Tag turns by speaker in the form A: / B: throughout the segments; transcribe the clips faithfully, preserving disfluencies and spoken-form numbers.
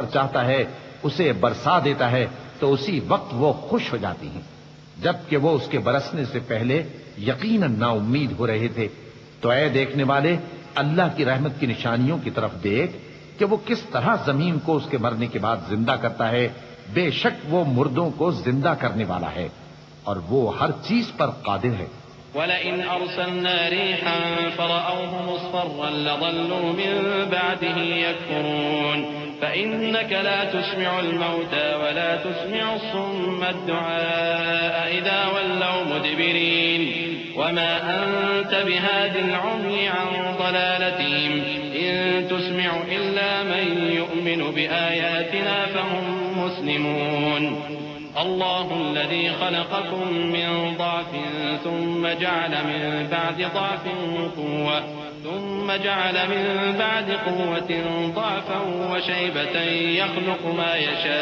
A: چاہتا ہے اسے برسا دیتا ہے تو اسی وقت وہ خوش ہو جاتی ہیں، جبکہ وہ اس کے برسنے سے پہلے یقیناً نا امید ہو رہے تھے۔ تو اے دیکھنے والے، اللہ کی رحمت کی نشانیوں کی طرف دیکھ کہ وہ کس طرح زمین کو اس کے مرنے کے بعد زندہ کرتا ہے۔ بے شک وہ مردوں کو زندہ کرنے والا ہے اور وہ ہر چیز پر قادر ہے۔
B: وَلَئِنْ أَرْسَلْنَا رِيحًا فَرَأَوْهُ مُصْفَرًّا لَظَلُّوا مِن بَعْدِهِ يَكْفُرُونَ فَإِنَّكَ لَا تُسْمِعُ الْمَوْتَى وَلَا تُسْمِعُ الصُّمَّ الدُّعَاءَ إِذَا وَلَّوْا مُدْبِرِينَ وَمَا أَنْتَ بِهَادِ الْعُمْيِ عَنْ ضَلَالَتِهِمْ إِن تُسْمِعُ إِلَّا مَن يُؤْمِنُ بِآيَاتِنَا فَهُم مُّسْلِمُونَ الله الذي خلقكم من ضعف ثم جعل من بعد ضعف قوة ثم جعل من بعد قوة ضعفا وشيبة يخلق ما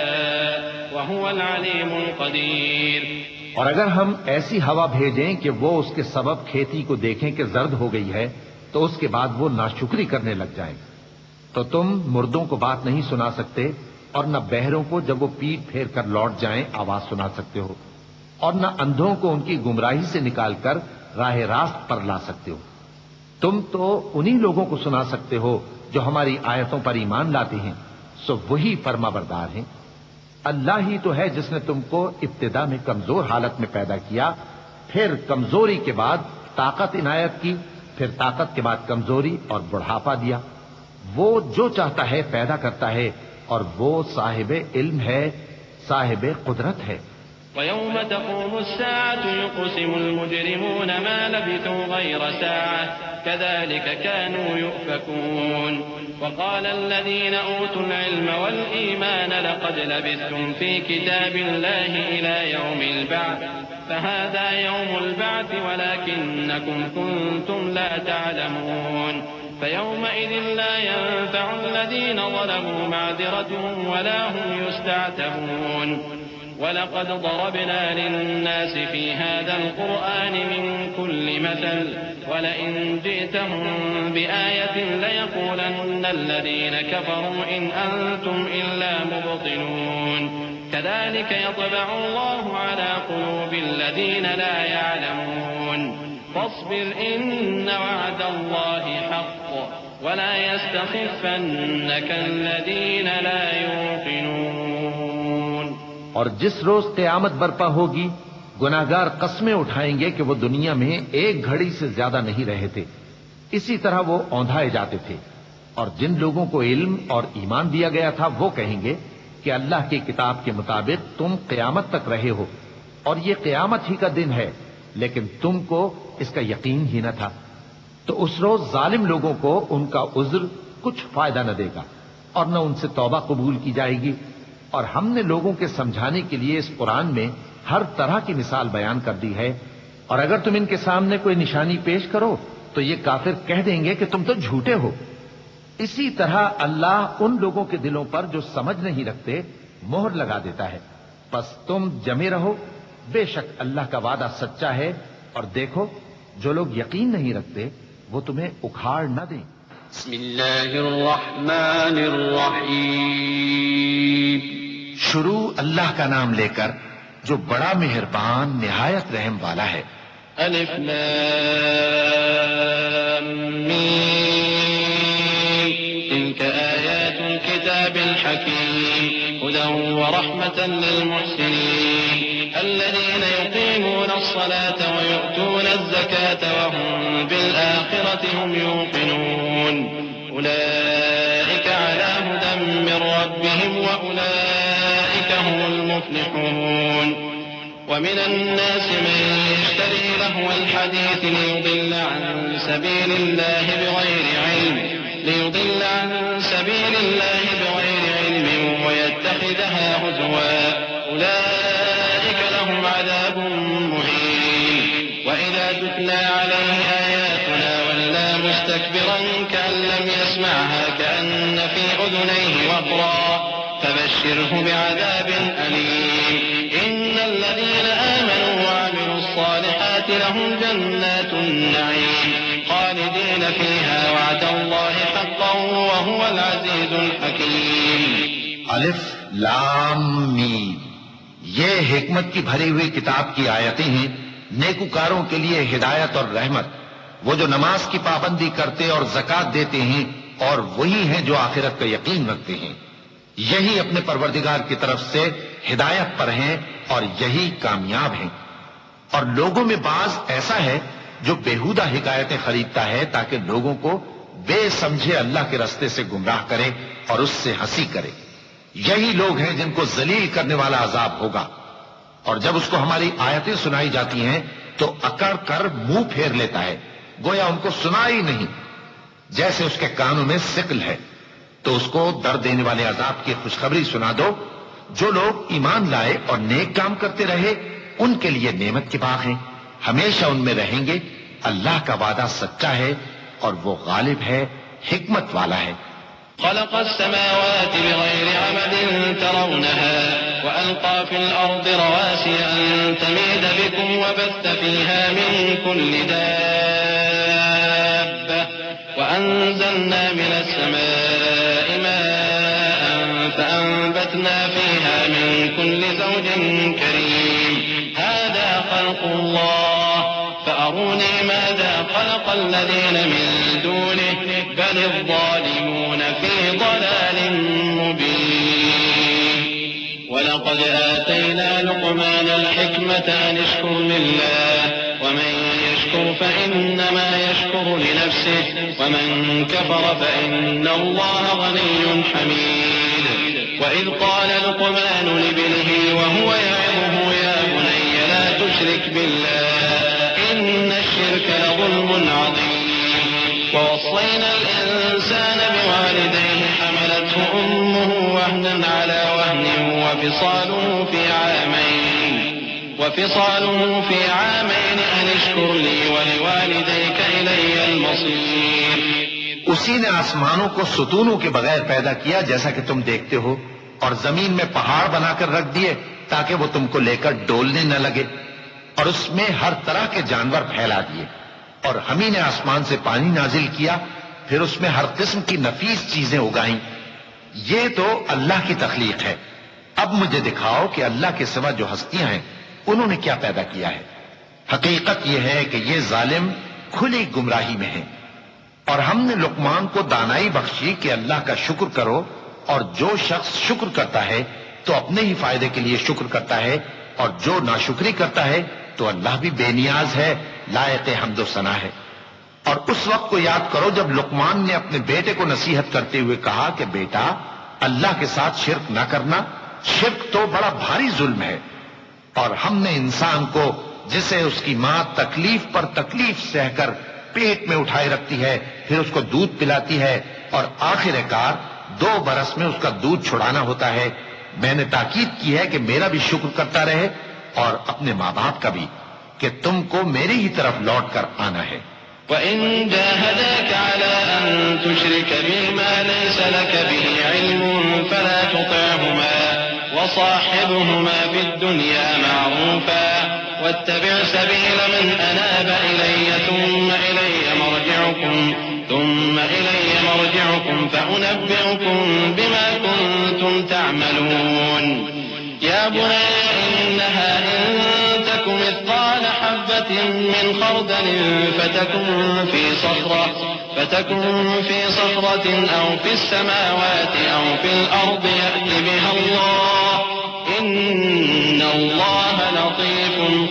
B: يشاء وهو العليم القدير۔
A: اور اگر ہم ایسی ہوا بھیجیں کہ وہ اس کے سبب کھیتی کو دیکھیں کہ زرد ہو گئی ہے تو اس کے بعد وہ ناشکری کرنے لگ جائیں، تو تم مردوں کو بات نہیں سنا سکتے اور نہ بہروں کو جب وہ پیٹ پھیر کر لوٹ جائیں آواز سنا سکتے ہو، اور نہ اندھوں کو ان کی گمراہی سے نکال کر راہ راست پر لا سکتے ہو۔ تم تو انہی لوگوں کو سنا سکتے ہو جو ہماری آیتوں پر ایمان لاتے ہیں، سو وہی فرما بردار ہیں۔ اللہ ہی تو ہے جس نے تم کو ابتدا میں کمزور حالت میں پیدا کیا، پھر کمزوری کے بعد طاقت عنایت کی، پھر طاقت کے بعد کمزوری اور بڑھاپا دیا۔ وہ جو چاہتا ہے پیدا کرتا ہے اور وہ صاحب علم ہے، صاحب قدرت ہے۔
B: وَيَوْمَ تَقُومُ السَّاعَةُ يُقْسِمُ الْمُجْرِمُونَ مَا لَبِثُوا غَيْرَ سَاعَةٍ كَذَلِكَ كَانُوا يُؤْفَكُونَ وَقَالَ الَّذِينَ أُوتُوا الْعِلْمَ وَالْإِيمَانَ لَقَدْ لَبِثْتُمْ فِي كِتَابِ اللَّهِ إِلَى يَوْمِ الْبَعْثِ فَهَذَا يَوْمُ الْبَعْثِ وَلَكِنَّكُمْ كُنتُمْ لَا تَعْلَمُونَ فَيَوْمَئِذٍ لَا يَنفَعُ الَّذِينَ ظَلَمُوا مَعْذِرَتُهُمْ وَلَا هُمْ يُسْتَعْتَبُونَ وَلَقَدْ ضَرَبْنَا لِلنَّاسِ فِي هَذَا الْقُرْآنِ مِنْ كُلِّ مَثَلٍ وَلَئِنْ جِئْتَهُمْ بِآيَةٍ لَيَقُولَنَّ الَّذِينَ كَفَرُوا إِنْ أَنْتُمْ إِلَّا مُبْطِلُونَ كَذَلِكَ يَطْبَعُ اللَّهُ عَلَى قُلُوبِ الَّذِينَ لَا يَعْلَمُونَ فاصبر إن وعد الله حق ولا يستخفنك الذين لا يوقنون۔
A: اور جس روز قیامت برپا ہوگی گناہگار قسمیں اٹھائیں گے کہ وہ دنیا میں ایک گھڑی سے زیادہ نہیں رہے تھے، اسی طرح وہ اوندھائے جاتے تھے۔ اور جن لوگوں کو علم اور ایمان دیا گیا تھا وہ کہیں گے کہ اللہ کی کتاب کے مطابق تم قیامت تک رہے ہو اور یہ قیامت ہی کا دن ہے، لیکن تم کو اس کا یقین ہی نہ تھا۔ تو اس روز ظالم لوگوں کو ان کا عذر کچھ فائدہ نہ دے گا اور نہ ان سے توبہ قبول کی جائے گی۔ اور ہم نے لوگوں کے سمجھانے کے لیے اس قرآن میں ہر طرح کی مثال بیان کر دی ہے، اور اگر تم ان کے سامنے کوئی نشانی پیش کرو تو یہ کافر کہہ دیں گے کہ تم تو جھوٹے ہو۔ اسی طرح اللہ ان لوگوں کے دلوں پر جو سمجھ نہیں رکھتے مہر لگا دیتا ہے۔ پس تم جمے رہو، بے شک اللہ کا وعدہ سچا ہے، اور دیکھو جو لوگ یقین نہیں رکھتے وہ تمہیں اکھاڑ نہ دیں۔
B: بسم اللہ الرحمن الرحیم۔
A: شروع اللہ کا نام لے کر جو بڑا مہربان نہایت رحم والا ہے۔
B: الف لام میم تلك آیات الكتاب الحکیم هدى ورحمة للمحسنین الذين يقيمون الصلاة ويؤتون الزكاة وهم بالآخرة هم يوقنون أولئك على هدى من ربهم وأولئك هم المفلحون ومن الناس من يشتري لهو الحديث ليضل عن سبيل الله بغير علم ليضل عن سبيل الله بغير علم ويتخذها هزوا أولئك لهم عذاب مهين وإذا تتلى عليه آياتنا ولى مستكبرا كأن لم يسمعها كأن في أذنيه وقرا فبشره بعذاب أليم إن الذين آمنوا وعملوا الصالحات لهم جنات النعيم خالدين فيها وعد الله حقا وهو العزيز الحكيم۔
A: الف لام میم، یہ حکمت کی بھری ہوئی کتاب کی آیتیں ہیں، نیکوکاروں کے لیے ہدایت اور رحمت، وہ جو نماز کی پابندی کرتے اور زکات دیتے ہیں، اور وہی ہیں جو آخرت کا یقین رکھتے ہیں، یہی اپنے پروردگار کی طرف سے ہدایت پر ہیں اور یہی کامیاب ہیں۔ اور لوگوں میں بعض ایسا ہے جو بیہودہ حکایتیں خریدتا ہے تاکہ لوگوں کو بے سمجھے اللہ کے راستے سے گمراہ کرے اور اس سے ہنسی کرے، یہی لوگ ہیں جن کو ذلیل کرنے والا عذاب ہوگا۔ اور جب اس کو ہماری آیتیں سنائی جاتی ہیں تو اکڑ کر منہ پھیر لیتا ہے، گویا ان کو سنا ہی نہیں، جیسے اس کے کانوں میں سکل ہے۔ تو اس کو درد دینے والے عذاب کی خوشخبری سنا دو۔ جو لوگ ایمان لائے اور نیک کام کرتے رہے ان کے لیے نعمت کے باغ ہیں، ہمیشہ ان میں رہیں گے۔ اللہ کا وعدہ سچا ہے اور وہ غالب ہے، حکمت والا ہے۔
B: خلق السماوات بغير عمد ترونها وألقى في الأرض رواسي أن تميد بكم وبث فيها من كل دابة وأنزلنا من السماء ماء فأنبتنا فيها من كل زوج كريم هذا خلق الله فأروني ماذا خلق الذين من دونه بل الظالمون في ضلال مبين ولقد آتينا لقمان الحكمة أن اشكر لله ومن يشكر فإنما يشكر لنفسه ومن كفر فإن الله غني حميد وإذ قال لقمان لابنه وهو يعظه يا بني لا تشرك بالله إن الشرك لظلم عظيم ووصينا الإنسان بوالديه حملته أمه وهنا على وهن وفصاله في عامين وفصاله في عامين أن اشكر لي ولوالديك إلي المصير۔
A: اسی نے آسمانوں کو ستونوں کے بغیر پیدا کیا جیسا کہ تم دیکھتے ہو، اور زمین میں پہاڑ بنا کر رکھ دیے تاکہ وہ تم کو لے کر ڈولنے نہ لگے، اور اس میں ہر طرح کے جانور پھیلا دیے، اور ہم ہی نے آسمان سے پانی نازل کیا، پھر اس میں ہر قسم کی نفیس چیزیں اگائیں۔ یہ تو اللہ کی تخلیق ہے۔ اب مجھے دکھاؤ کہ اللہ کے سوا جو ہستیاں ہیں انہوں نے کیا پیدا کیا ہے۔ حقیقت یہ ہے کہ یہ ظالم کھلی گمراہی میں ہیں۔ اور ہم نے لقمان کو دانائی بخشی کہ اللہ کا شکر کرو، اور جو شخص شکر کرتا ہے تو اپنے ہی فائدے کے لیے شکر کرتا ہے، اور جو ناشکری کرتا ہے تو اللہ بھی بے نیاز ہے، لائق حمد و ثنا ہے۔ اور اس وقت کو یاد کرو جب لقمان نے اپنے بیٹے کو نصیحت کرتے ہوئے کہا کہ بیٹا اللہ کے ساتھ شرک نہ کرنا، شرک تو بڑا بھاری ظلم ہے، اور ہم نے انسان کو جسے اس کی ماں تکلیف پر تکلیف سہ کر پیٹ میں اٹھائے رکھتی ہے، پھر اس کو دودھ پلاتی ہے، اور آخر کار دو برس میں اس کا دودھ چھڑانا ہوتا ہے، میں نے تاکید کی ہے کہ میرا بھی شکر کرتا رہے اور اپنے ماں باپ کا بھی، کہ تم کو میری ہی طرف لوٹ کر آنا ہے۔
B: وَإِن جَاهَدَاكَ عَلَىٰ أَن تُشْرِكَ بِي مَا لَيْسَ لَكَ بِهِ عِلْمٌ فَلَا تُطِعْهُمَا وَصَاحِبْهُمَا فِي الدُّنْيَا مَعْرُوفًا وَاتَّبِعْ سَبِيلَ مَنْ أَنَابَ إِلَيَّ ثُمَّ إِلَيَّ مَرْجِعُكُمْ ثُمَّ إِلَيَّ مَرْجِعُكُمْ فَأُنَبِّئُكُم بِمَا كُنتُمْ تَعْمَلُونَ يَا بُنَيَّ إِنَّهَا إِن تَكُ مِثْقَالَ حَبَّةٍ مِّنْ خَرْدَلٍ فَتَكُن فِي صَخْرَةٍ فَتَكُن فِي صَخْرَةٍ أَوْ فِي السَّمَاوَاتِ أَوْ فِي الْأَرْضِ يَأْتِ بِهَا اللَّهُ إِنَّ اللَّهَ لَطِيفٌ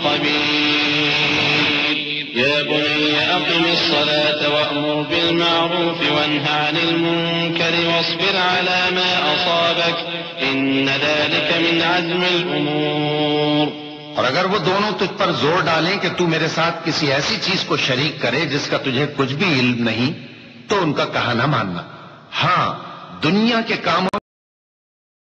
B: خَبِيرٌ يَا بُنَيَّ أَقِمِ الصَّلَاةَ وَأْمُرْ بِالْمَعْرُوفِ وَانْهَ عَنِ الْمُنكَرِ وَاصْبِرْ عَلَىٰ مَا أَصَابَكَ إِنَّ ذَلِكَ مِنْ عَزْمِ الْأُمُورِ۔
A: اور اگر وہ دونوں تجھ پر زور ڈالیں کہ تو میرے ساتھ کسی ایسی چیز کو شریک کرے جس کا تجھے کچھ بھی علم نہیں، تو ان کا کہا نہ ماننا۔ ہاں، دنیا کے کاموں